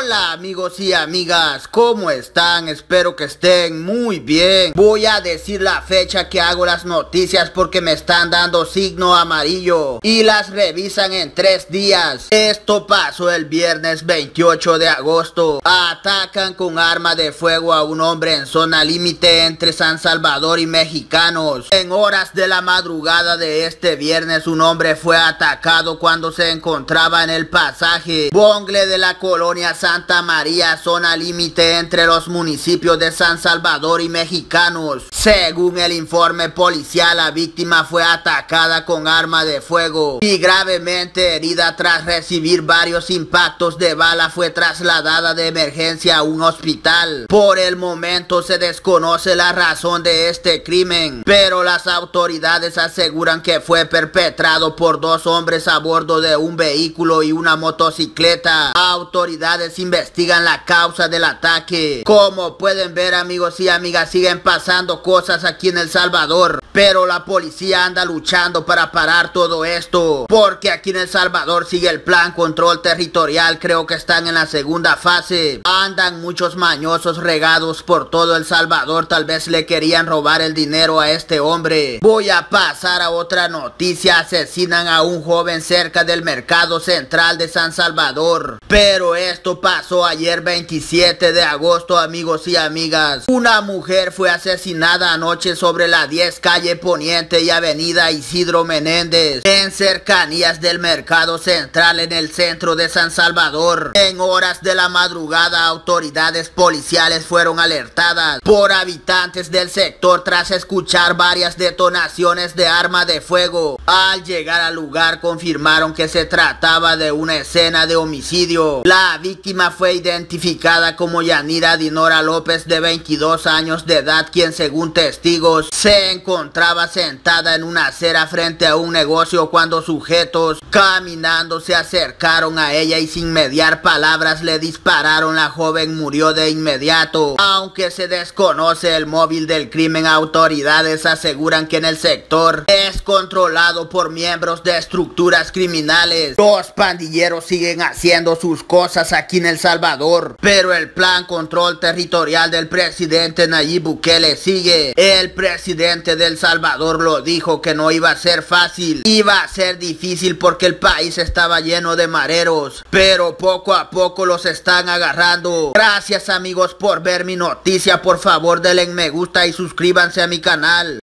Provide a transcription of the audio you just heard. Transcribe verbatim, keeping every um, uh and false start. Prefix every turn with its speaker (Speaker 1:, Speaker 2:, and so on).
Speaker 1: Hola amigos y amigas, ¿cómo están? Espero que estén muy bien. Voy a decir la fecha que hago las noticias porque me están dando signo amarillo y las revisan en tres días. Esto pasó el viernes veintiocho de agosto. Atacan con arma de fuego a un hombre en zona límite entre San Salvador y Mexicanos. En horas de la madrugada de este viernes, un hombre fue atacado cuando se encontraba en el pasaje Bongle de la colonia Santa María, zona límite entre los municipios de San Salvador y Mexicanos. Según el informe policial, la víctima fue atacada con arma de fuego y gravemente herida. Tras recibir varios impactos de bala, fue trasladada de emergencia a un hospital. Por el momento se desconoce la razón de este crimen, pero las autoridades aseguran que fue perpetrado por dos hombres a bordo de un vehículo y una motocicleta. Autoridades investigan la causa del ataque. Como pueden ver, amigos y amigas, siguen pasando cosas aquí en El Salvador, pero la policía anda luchando para parar todo esto, porque aquí en El Salvador sigue el plan control territorial. Creo que están en la segunda fase. Andan muchos mañosos regados por todo El Salvador. Tal vez le querían robar el dinero a este hombre. Voy a pasar a otra noticia. Asesinan a un joven cerca del mercado central de San Salvador, pero esto pasó ayer veintisiete de agosto, amigos y amigas. Una mujer fue asesinada anoche sobre la diez calle Poniente y avenida Isidro Menéndez, en cercanías del mercado central en el centro de San Salvador. En horas de la madrugada, autoridades policiales fueron alertadas por habitantes del sector tras escuchar varias detonaciones de arma de fuego. Al llegar al lugar, confirmaron que se trataba de una escena de homicidio. La víctima fue identificada como Yanira Dinora López, de veintidós años de edad, quien según testigos se encontraba sentada en una acera frente a un negocio cuando sujetos caminando se acercaron a ella y sin mediar palabras le dispararon. La joven murió de inmediato. Aunque se desconoce el móvil del crimen, autoridades aseguran que en el sector es controlado por miembros de estructuras criminales. Los pandilleros siguen haciendo sus cosas aquí en El Salvador, pero el plan control territorial del presidente Nayib Bukele sigue. El presidente de El Salvador lo dijo que no iba a ser fácil, iba a ser difícil porque el país estaba lleno de mareros, pero poco a poco los están agarrando. Gracias amigos por ver mi noticia. Por favor denle me gusta y suscríbanse a mi canal.